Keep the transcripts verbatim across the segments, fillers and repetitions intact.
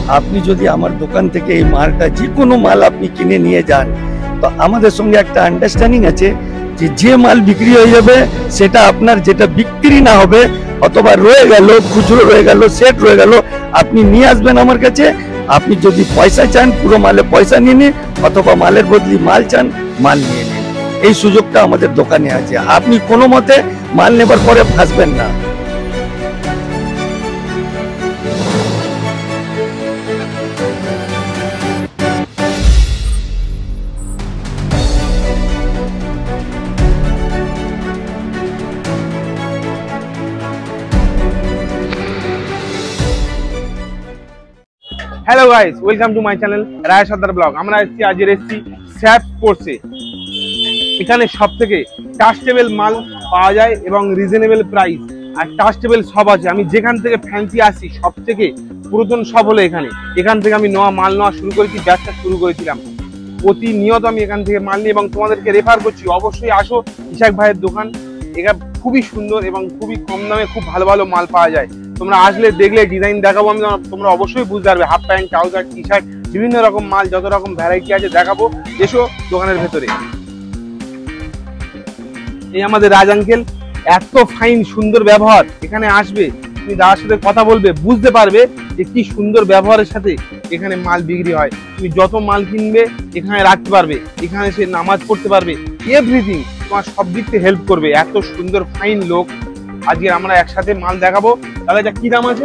আপনি যদি আমার দোকান থেকে এই মালটা যে কোনো মাল আপনি কিনে নিয়ে যান, তো আমাদের সঙ্গে একটা আন্ডারস্ট্যান্ডিং আছে যে যে মাল বিক্রি হয়ে যাবে সেটা আপনার যেটা বিক্রি না হবে অথবা রয়ে গেল, খুচরো রয়ে গেল, সেট রয়ে গেল, আপনি নিয়ে আসবেন আমার কাছে। আপনি যদি পয়সা চান পুরো মালে পয়সা নিয়ে নিন, অথবা মালের বদলি মাল চান মাল নিয়ে নিন। এই সুযোগটা আমাদের দোকানে আছে। আপনি কোনো মতে মাল নেবার পরে ফাঁসবেন না। Hello guys, welcome to my channel Roy Sardar vlog. আমরা এসেছি আজের এসেছি স্যাপ স্পোর্টসে। এখানে সব থেকে টাচটেবল মাল পাওয়া যায় এবং রিজনেবল প্রাইস, আর টাচটেবল সব আছে। আমি যেখান থেকে ফ্যান্সি আসি সব থেকে পুরাতন সব হলো এখানে। এখান থেকে আমি নেওয়া মাল নেওয়া শুরু করেছি, ব্যবসা শুরু করেছিলাম। প্রতিনিয়ত আমি এখান থেকে মাল নিই এবং তোমাদেরকে রেফার করছি, অবশ্যই আসো ইশাক ভাইয়ের দোকান। এটা খুবই সুন্দর এবং খুবই কম দামে খুব ভালো ভালো মাল পাওয়া যায়। তোমরা আসলে দেখলে ডিজাইন দেখাবো আমি, তোমরা অবশ্যই বুঝতে পারবে। Half pant, trouser, T shirt, বিভিন্ন রকম মাল, যত রকম ভ্যারাইটি আছে দেখাবো। এসো দোকানের ভেতরে। এই আমাদের রাজ আঙ্কেল, এত ফাইন সুন্দর ব্যবহার। এখানে আসবে তুমি দাদার সাথে কথা বলবে, বুঝতে পারবে যে কি সুন্দর ব্যবহারের সাথে এখানে মাল বিক্রি হয়। তুমি যত মাল কিনবে এখানে রাখতে পারবে, এখানে সে নামাজ পড়তে পারবে, এভরিথিং তোমার সব দিক থেকে হেল্প করবে। এত সুন্দর ফাইন লোক। আজকে আমরা একসাথে মাল দেখাবো। তাহলে এটা কি দাম আছে?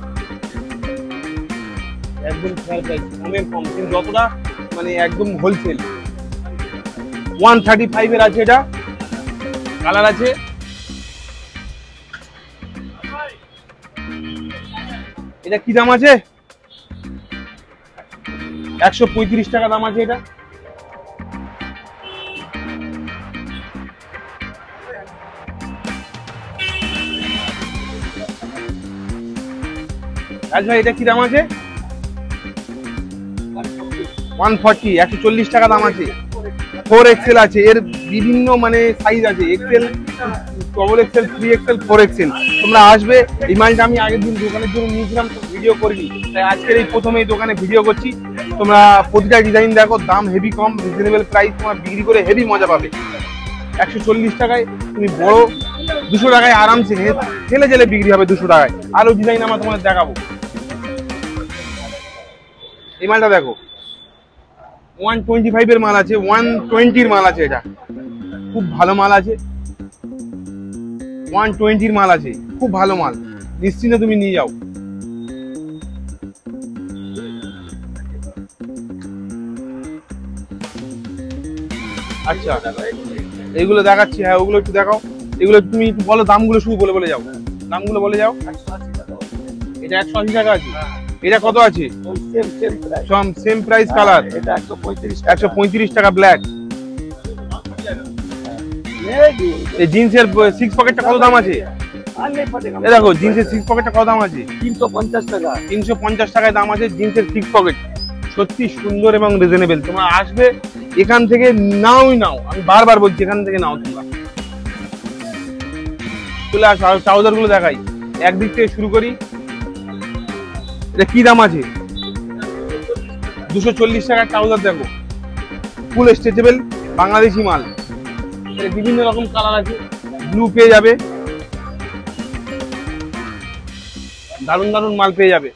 একদম কমের কম, কিন্তু যতটা মানে একদম হোলসেল। ওয়ান থার্টি ফাইভ এর আছে, এটা কালার আছে। এটা কি দাম আছে? একশো পঁয়ত্রিশ টাকা দাম আছে এটা। আচ্ছা, এটা কি দাম আছে? ওয়ান ফর্টি, একশো চল্লিশ টাকা দাম আছে। ফোর এক্সেল আছে, এর বিভিন্ন মানে সাইজ আছে, XL, double XL, three XL, four XL. তোমরা আসবে। এই মালটা আমি আগের দিন দোকানের জন্য নিয়েছিলাম, ভিডিও করিনি, তাই আজকের এই প্রথমে এই দোকানে ভিডিও করছি। তোমরা প্রতিটা ডিজাইন দেখো, দাম হেভি কম, রিজনেবল প্রাইস, তোমার বিক্রি করে হেভি মজা পাবে। একশো চল্লিশ টাকায় তুমি বড়, দুশো টাকায় আরামসে ঠেলে ঠেলে বিক্রি হবে দুশো টাকায়। আরো ডিজাইন আমরা তোমাদের দেখাবো। এই মালটা দেখো, ওয়ান টোয়েন্টি ফাইভ এর মাল আছে, ওয়ান টোয়েন্টির মাল আছে। এটা খুব ভালো মাল আছে, ওয়ান টোয়েন্টির মাল আছে, খুব ভালো মাল, নিশ্চিন্তে তুমি নিয়ে যাও। আচ্ছা, এইগুলো দেখাচ্ছি। হ্যাঁ, ওগুলো একটু দেখাও। এগুলো তুমি একটু বলো, দামগুলো শুধু বলে বলে যাও, দামগুলো বলে যাও। এটা একশো আশি টাকা আছে। এটা কত আছে? সেম প্রাইস, কালার একশো পঁয়ত্রিশ টাকা, ব্ল্যাক। এই জিন্সের সিক্স পকেটটা কত দাম আছে? দেখো জিন্সের সিক্স পকেটটা কত দাম আছে? তিনশো পঞ্চাশ টাকা। তিনশো পঞ্চাশ টাকায় দাম আছে জিন্সের সিক্স পকেট। সত্যি সুন্দর এবং রিজনেবল। তোমরা আসবে এখান থেকে নাওই নাও, আমি বারবার বলছি এখান থেকে নাও। তোমরা চলে আসো। আর ট্রাউজার গুলো দেখাই, একদিক থেকে শুরু করি। এটা কি দাম আছে? দুশো চল্লিশ টাকার ট্রাউজার। দেখো ফুল স্ট্রেচেবল, বাংলাদেশি মাল। বিভিন্ন রকম কালার আছে, ব্লু পেয়ে যাবে, দারুন দারুন মাল পেয়ে যাবে।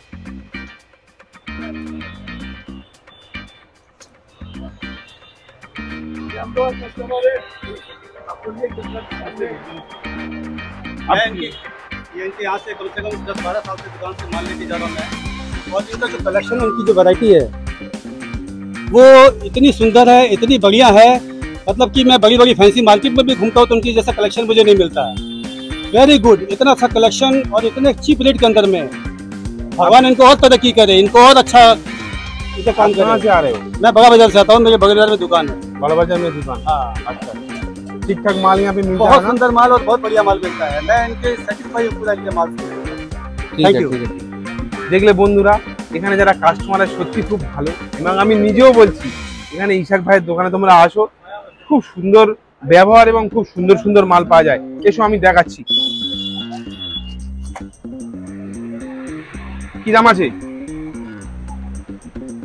यहाँ से कम से कम दस बारह साल से दुकान से माल लेके जा रहा हूँ, और इनका जो कलेक्शन है, उनकी जो वैरायटी है वो इतनी सुंदर है, इतनी बढ़िया है। मतलब कि मैं बड़ी बड़ी फैंसी मार्केट में भी घूमता हूँ तो उनकी जैसा कलेक्शन मुझे नहीं मिलता है। वेरी गुड, इतना अच्छा कलेक्शन और इतने चीप रेट के अंदर में। भगवान इनको और तरक्की करे, इनको और अच्छा इनका काम करे। कहाँ से आ रहे हो? मैं बड़ा बाजार से आता हूँ, मेरे बगल बाजार में दुकान है। बड़ा बाजार में दुकान? हाँ। अच्छा, ठीक ठाक माल यहाँ पे मिलता है? बहुत सुंदर माल और बहुत बढ़िया माल मिलता है। मैं इनके सेटिस्फाई हूँ पूरा इनके माल से। Thank you. দেখলে বন্ধুরা, এখানে যারা কাস্টমার সত্যি খুব ভালো, এবং আমি নিজেও বলছি এখানে ইশাক ভাইয়ের দোকানে তোমরা আসো, খুব সুন্দর ব্যবহার এবং খুব সুন্দর সুন্দর মাল পাওয়া যায়। এসো আমি দেখাচ্ছি কি দাম আছে।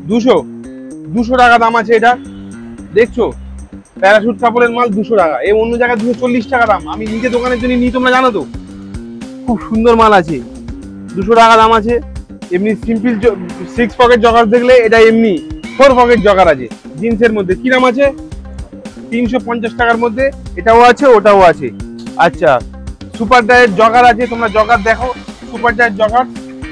দুশো দুশো টাকা দাম আছে এটা, দেখছো প্যারাশুট কাপড়ের মাল দুশো টাকা। এই অন্য জায়গায় দুশো চল্লিশ টাকা দাম, আমি নিজে দোকানের জন্য নিই, তোমরা জানো তো। খুব সুন্দর মাল আছে, দুশো টাকা দাম আছে। এমনি সিম্পল সিক্স পকেট জগার দেখলে এটা এমনি ফোর পকেট জগার আছে জিন্সের মধ্যে, কি দাম আছে? তিনশো পঞ্চাশ টাকার মধ্যে এটাও আছে ওটাও আছে। আচ্ছা, সুপার ডায়েট জগার আছে, তোমরা জগার দেখো, super diet jogger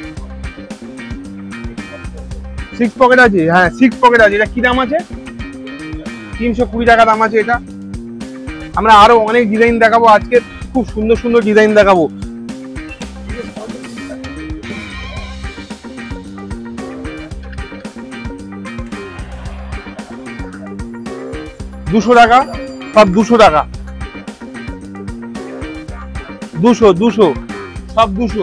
six pocket আছে, হ্যাঁ সিক্স পকেট আছে। এটা কি দাম আছে? তিনশো কুড়ি টাকা দাম আছে এটা। আমরা আরো অনেক ডিজাইন দেখাবো আজকে, খুব সুন্দর সুন্দর ডিজাইন দেখাবো। দুশো টাকা, সব দুশো টাকা, দুশো দুশো সব দুশো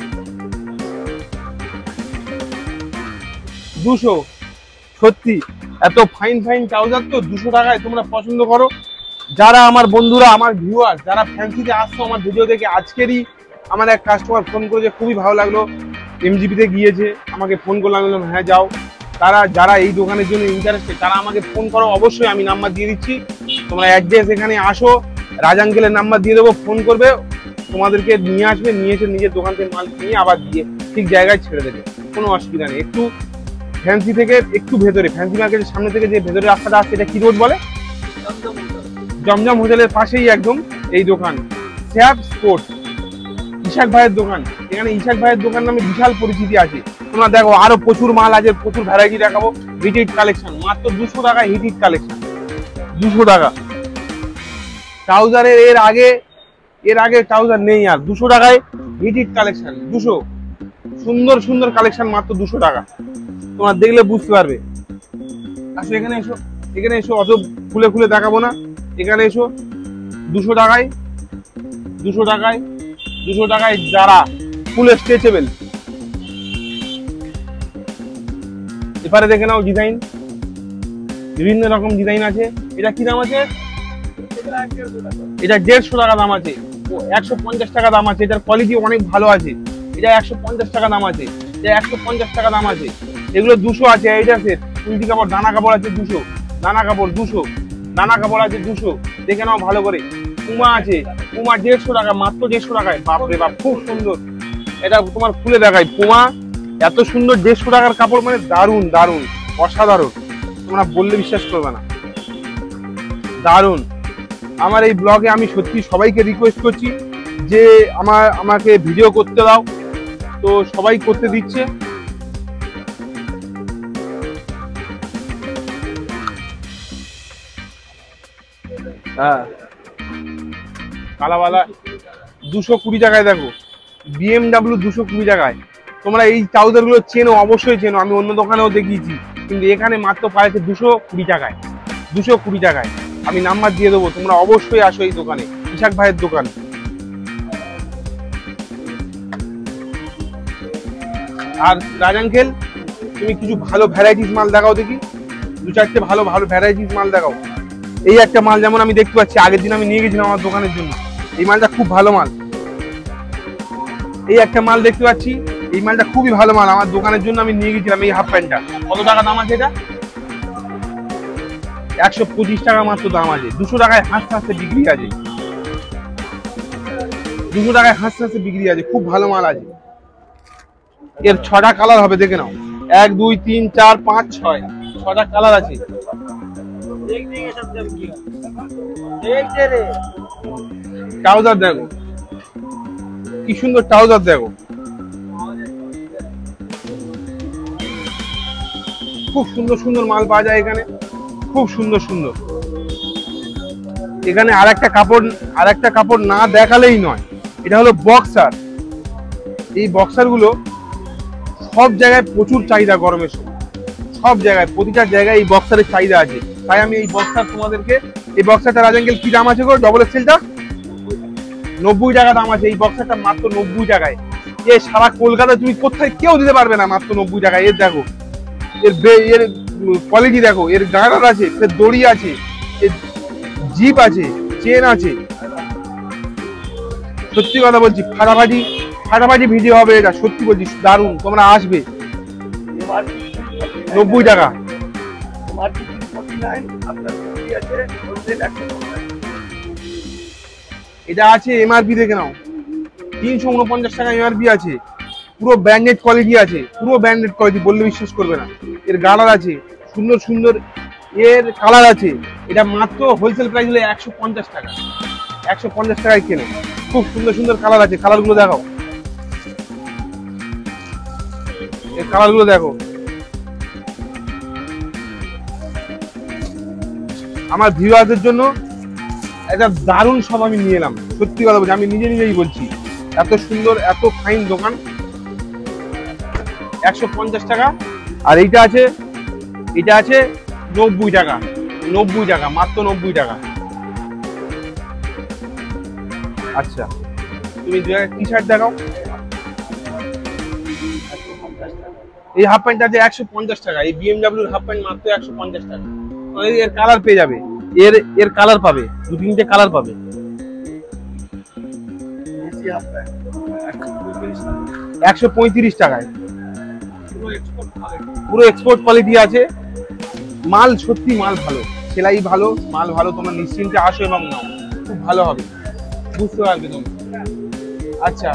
দুশো। সত্যি এত ফাইন ফাইন ট্রাউজার তো দুশো টাকায় তোমরা পছন্দ করো। যারা আমার বন্ধুরা, আমার ভিউয়ার যারা ফ্যান্সিতে আসছো আমার ভিডিও দেখে, আজকেরই আমার এক কাস্টমার ফোন করেছে, খুবই ভালো লাগলো, এমজিপিতে গিয়েছে, আমাকে ফোন করলাম, বললাম হ্যাঁ যাও। তারা যারা এই দোকানের জন্য ইন্টারেস্টেড তারা আমাকে ফোন করো, অবশ্যই আমি নাম্বার দিয়ে দিচ্ছি, তোমরা অ্যাড্রেস এখানে আসো, রাজ আঙ্কেলের নাম্বার দিয়ে দেবো, ফোন করবে, তোমাদেরকে নিয়ে আসবে, নিয়ে এসে নিজের দোকান থেকে মাল নিয়ে আবার দিয়ে ঠিক জায়গায় ছেড়ে দেবে, কোনো অসুবিধা নেই। একটু ফ্যান্সি থেকে একটু ভেতরে, ফ্যান্সি মার্কেটের সামনে থেকে যে ভেতরে রাস্তাটা আসছে এটা কি রোড বলে? জমজম হোটেলের পাশেই একদম এই দোকান, স্যাপ স্পোর্টস, ইশাক ভাইয়ের দোকান। এখানে ইশাক ভাইয়ের দোকান নামে বিশাল পরিচিতি আছে। তোমরা দেখো আরো প্রচুর মাল আছে, প্রচুর ভ্যারাইটি দেখাবো। হিট হিট কালেকশন মাত্র দুশো টাকায়, হিট হিট কালেকশন দুশো টাকা। ট্রাউজারের এর আগে এর আগে ট্রাউজার নেই আর, দুশো টাকায় হিট হিট কালেকশন, দুশো সুন্দর সুন্দর কালেকশন মাত্র দুশো টাকা। তোমরা দেখলে বুঝতে পারবে। আসো এখানে এসো, এখানে এসো, অত খুলে খুলে দেখাবো না, এখানে এসো। দুশো টাকায় দুশো টাকায় দুশো টাকায় যারা ফুল স্ট্রেচেবল। এবারে দেখে নাও ডিজাইন, বিভিন্ন রকম ডিজাইন আছে। এটা কি দাম আছে? এটা দেড়শো টাকা দাম আছে, একশো পঞ্চাশ টাকা দাম আছে। এটার কোয়ালিটি অনেক ভালো আছে। এটা একশো পঞ্চাশ টাকা দাম আছে, এটা একশো পঞ্চাশ টাকা দাম আছে। এগুলো দুশো আছে। এইটা সেট কুলটি কাপড়, দানা কাপড় আছে দুশো, দানা কাপড় দুশো, দানা কাপড় আছে দুশো, দেখে নাও ভালো করে। পুমা আছে, পুমা দেড়শো টাকা, মাত্র দেড়শো টাকায়। বাপরে বাপ, খুব সুন্দর। এটা তোমার খুলে দেখাই, পুমা এত সুন্দর, দেড়শো টাকার কাপড়, মানে দারুণ দারুণ অসাধারণ, তোমরা বললে বিশ্বাস করবে না, দারুণ। আমার এই ব্লগে আমি সত্যি সবাইকে রিকোয়েস্ট করছি যে আমার আমাকে ভিডিও করতে দাও, তো সবাই করতে দিচ্ছে। হ্যাঁ, কালাওয়ালা দুশো কুড়ি টাকায়, দেখো বিএমডাব্লিউ দুশো কুড়ি টাকায়। তোমরা এই ট্রাউজার গুলো চেনো, অবশ্যই চেনো, আমি অন্য দোকানেও দেখিয়েছি, কিন্তু এখানে মাত্র পাইছে দুশো কুড়ি টাকায়, দুশো কুড়ি টাকায়। আমি নাম্বার দিয়ে দেবো, তোমরা অবশ্যই আসো এই দোকানে, ইশাক ভাইয়ের দোকান। আর রাজ আঙ্কেল, তুমি কিছু ভালো ভ্যারাইটিস মাল দেখাও দেখি, দু চারটে ভালো ভালো ভ্যারাইটিস মাল দেখাও। এই একটা মাল যেমন আমি দেখতে পাচ্ছি, আগের দিন আমি নিয়ে গেছিলাম আমার দোকানের জন্য, এই মালটা খুব ভালো মাল। এই একটা মাল দেখতে পাচ্ছি, এই মালটা খুবই ভালো মাল, আমার দোকানের জন্য আমি নিয়ে গেছিলাম। এই হাফ প্যান্টটা কত টাকা দাম আছে? এটা একশো পঁচিশ টাকা মাত্র দাম আছে। দুশো টাকায় হাসতে হাসতে বিক্রি আছে, দুশো টাকায় হাসতে হাসতে বিক্রি আছে, খুব ভালো মাল আছে। এর ছটা কালার হবে, দেখে নাও, এক দুই তিন চার পাঁচ ছয়, ছটা কালার আছে। ট্রাউজার দেখো কি সুন্দর, ট্রাউজার দেখো, খুব সুন্দর সুন্দর মাল পাওয়া যায় এখানে, খুব সুন্দর সুন্দর। এখানে আর একটা কাপড়, আর একটা কাপড় না দেখালেই নয়, এটা হলো বক্সার। এই বক্সার গুলো সব জায়গায় প্রচুর চাহিদা, গরমের সময় সব জায়গায়, প্রতিটা জায়গায় এই বক্সারের চাহিদা আছে, তাই আমি এই বক্সার তোমাদেরকে। এই বক্সারটা রাজ আঙ্কেল কি দাম আছে গো? ডবল এক্সেলটা নব্বই টাকা দাম আছে। এই বক্সারটা মাত্র নব্বই টাকায়। এ সারা কলকাতায় তুমি কোথায় কেউ দিতে পারবে না, মাত্র নব্বই টাকায়। এর দেখো, এর এর কোয়ালিটি দেখো, এর গার্ডার আছে, এর দড়ি আছে, এর জিপ আছে, চেন আছে। সত্যি কথা বলছি, ফাটাফাটি ফাটাফাটি ভিডিও হবে এটা, সত্যি বলছি, দারুণ। তোমরা আসবে। নব্বই টাকা। মার্কেটিং ফর্টি নাইন, আপনার ফর্টি আছে, হোলসেল একশো পঞ্চাশ। এটা আছে এমআরপি দেখে নাও, তিনশো উনপঞ্চাশ টাকা এমআরপি আছে, পুরো ব্র্যান্ডেড কোয়ালিটি আছে, পুরো ব্র্যান্ডেড কোয়ালিটি, বললে বিশ্বাস করবে না। এর গার্ডার আছে, সুন্দর সুন্দর এর কালার আছে। এটা মাত্র হোলসেল প্রাইস হলো একশো পঞ্চাশ টাকা, একশো পঞ্চাশ টাকায় কেনে। খুব সুন্দর সুন্দর কালার আছে, কালারগুলো দেখো, এর কালারগুলো দেখো। আমার ভিউয়ারদের জন্য একটা দারুণ সব আমি নিয়ে এলাম, সত্যি কথা বলছি, আমি নিজে নিজেই বলছি, এত সুন্দর এত ফাইন দোকান। একশো পঞ্চাশ টাকা। আর এইটা আছে, এটা আছে নব্বই টাকা, নব্বই টাকা, মাত্র নব্বই টাকা। আচ্ছা, তুমি দু একটা টি শার্ট দেখাও। এই হাফ প্যান্ট আছে একশো পঞ্চাশ টাকা, এই বিএমডাব্লিউর হাফ প্যান্ট মাত্র একশো পঞ্চাশ টাকা। এর কালার পেয়ে যাবে, এর এর কালার পাবে, দু তিনটে কালার পাবে। একশো পঁয়ত্রিশ টাকায়, পুরো এক্সপোর্ট কোয়ালিটি আছে। মাল সত্যি মাল ভালো, সেলাই ভালো, মাল ভালো, তোমরা নিশ্চিন্তে আসো এবং নাও, খুব ভালো হবে, বুঝতে পারবে তুমি। আচ্ছা,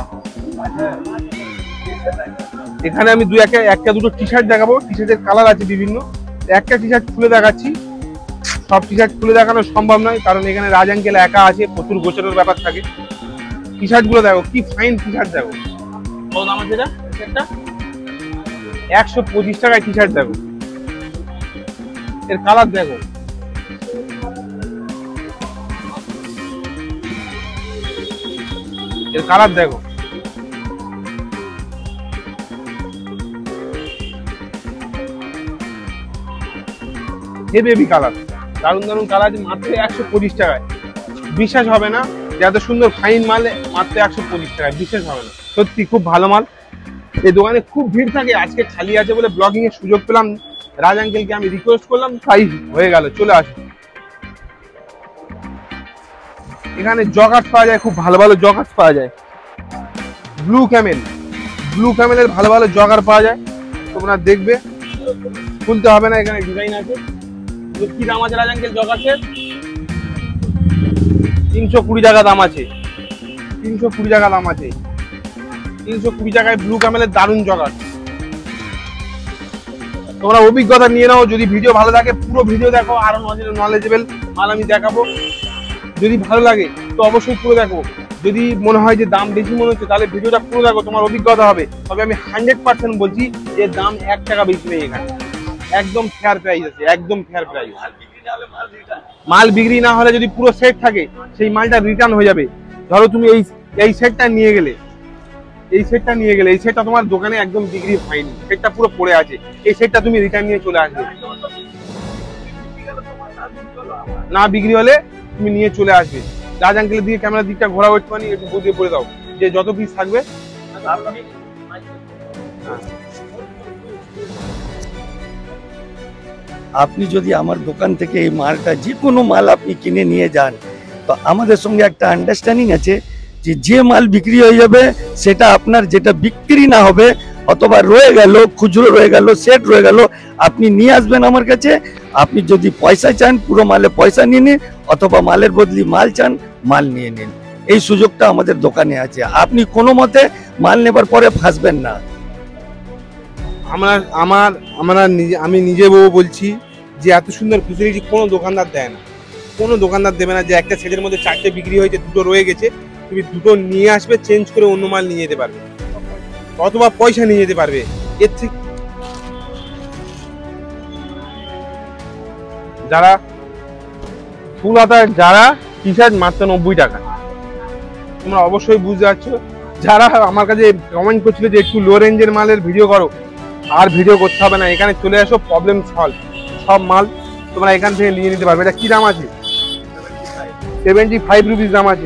এখানে আমি দু একটা একটা দুটো টি শার্ট দেখাবো, টি শার্টের কালার আছে বিভিন্ন। একটা টি শার্ট খুলে দেখাচ্ছি, সব টি শার্ট খুলে দেখানো সম্ভব নয়, কারণ এখানে রাজ আঙ্কেল একা আছে, প্রচুর গোচরের ব্যাপার থাকে। টি শার্ট গুলো দেখো, কি ফাইন টি শার্ট দেখো। কত দাম আছে এটা? একটা একশো পঁচিশ টাকায় টি শার্ট দেখো, এর কালার দেখো, এর কালার দেখো। হেভি কালার, দারুণ দারুণ কালার আছে, মাত্র একশো পঁচিশ টাকায়। বিশ্বাস হবে না যে এত সুন্দর ফাইন মাল মাত্র একশো পঁচিশ টাকায়, বিশ্বাস হবে না, সত্যি খুব ভালো মাল। এই দোকানে খুব ভিড় থাকে, আজকে খালি আছে বলে ব্লগিং এর সুযোগ পেলাম, রাজ আঙ্কেলকে আমি রিকোয়েস্ট করলাম, তাই হয়ে গেল, চলে আসুন। এখানে জগার্স পাওয়া যায়, খুব ভালো ভালো জগার্স পাওয়া যায়। ব্লু ক্যামেল, ব্লু ক্যামেলের ভালো ভালো জগার পাওয়া যায়, তোমরা দেখবে, খুলতে হবে না, এখানে ডিজাইন আছে। কি দাম আছে রাজ আঙ্কেল জগার্সের? তিনশো কুড়ি টাকা দাম আছে, তিনশো কুড়ি টাকা দাম আছে, তিনশো কুড়ি টাকায় ব্লু ক্যামেলের দারুণ জগার। তোমরা অভিজ্ঞতা নিয়ে নাও, যদি ভিডিও ভালো লাগে পুরো ভিডিও দেখো, আরো নলেজেবল মাল আমি দেখাবো। যদি ভালো লাগে তো অবশ্যই পুরো দেখো, যদি মনে হয় যে দাম বেশি মনে হচ্ছে তাহলে ভিডিওটা পুরো দেখো, তোমার অভিজ্ঞতা হবে। তবে আমি হান্ড্রেড পার্সেন্ট বলছি যে দাম এক টাকা বেশি নেই এখানে, একদম ফেয়ার প্রাইস আছে, একদম ফেয়ার প্রাইস। মাল বিক্রি না হলে যদি পুরো সেট থাকে সেই মালটা রিটার্ন হয়ে যাবে। ধরো তুমি এই এই সেটটা নিয়ে গেলে, এই সেটটা নিয়ে গেলে এই সেটটা তোমার দোকানে একদম বিক্রি হয়নি, সেটটা পুরো পড়ে আছে, এই সেটটা তুমি রিটার্ন নিয়ে চলে আসবে। না বিক্রি হলে তুমি নিয়ে চলে আসবে। রাজ আঙ্কেলের দিকে ক্যামেরার দিকটা ঘোরা একটুখানি একটু বুঝিয়ে পড়ে দাও যে যত পিস থাকবে। আপনি যদি আমার দোকান থেকে এই মালটা, যে কোনো মাল আপনি কিনে নিয়ে যান, তো আমাদের সঙ্গে একটা আন্ডারস্ট্যান্ডিং আছে যে যে মাল বিক্রি হয়ে যাবে সেটা আপনার, যেটা বিক্রি না হবে অথবা রয়ে গেল, খুচরো রয়ে গেল, সেট রয়ে গেল, আপনি নিয়ে আসবেন আমার কাছে। আপনি যদি পয়সা চান পুরো মালে পয়সা নিয়ে নিন, অথবা মালের বদলি মাল চান মাল নিয়ে নিন। এই সুযোগটা আমাদের দোকানে আছে, আপনি কোনো মতে মাল নেবার পরে ফাঁসবেন না। আমার আমার আমরা নিজে, আমি নিজে বউ বলছি যে এত সুন্দর ফেসিলিটি কোনো দোকানদার দেয় না, কোনো দোকানদার দেবে না। যে একটা সেটের মধ্যে চারটে বিক্রি হয়েছে, দুটো রয়ে গেছে, তুমি দুটো নিয়ে আসবে, চেঞ্জ করে অন্য মাল নিয়ে যেতে পারবে, অথবা পয়সা নিয়ে যেতে পারবে। এর থেকে যারা ফুল হাতার যারা টি শার্ট মাত্র নব্বই টাকা, তোমরা অবশ্যই বুঝতে পারছো। যারা আমার কাছে কমেন্ট করছিল যে একটু লো রেঞ্জের মালের ভিডিও করো, আর ভিডিও করতে হবে না, এখানে চলে আসো, প্রবলেম সলভ। সব মাল তোমরা এখান থেকে নিয়ে নিতে পারবে। এটা কি দাম আছে? সেভেন্টি ফাইভ রুপিস দাম আছে।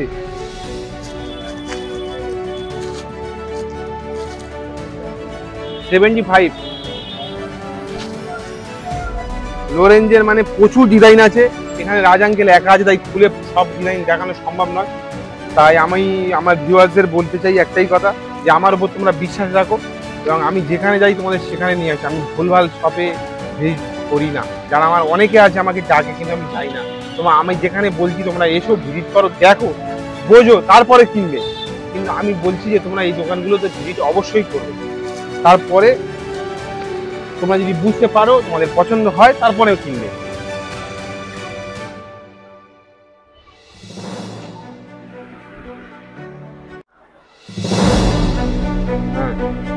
সেভেন্টি ফাইভ লো রেঞ্জের, মানে প্রচুর ডিজাইন আছে এখানে। রাজ আঙ্কেল একা আছে, তাই খুলে সব ডিজাইন দেখানো সম্ভব নয়। তাই আমি আমার ভিউয়ার্সদের বলতে চাই একটাই কথা, যে আমার উপর তোমরা বিশ্বাস রাখো, এবং আমি যেখানে যাই তোমাদের সেখানে নিয়ে আসি। আমি ভুলভাল শপে ভিজিট করি না, যারা আমার অনেকে আছে আমাকে ডাকে কিন্তু আমি যাই না। তোমার আমি যেখানে বলছি তোমরা এসো, ভিজিট করো, দেখো, বোঝো, তারপরে কিনবে। কিন্তু আমি বলছি যে তোমরা এই দোকানগুলোতে ভিজিট অবশ্যই করবে, তারপরে তোমরা যদি বুঝতে পারো, তোমাদের পছন্দ হয়, তারপরেও কিনবে। হ্যাঁ।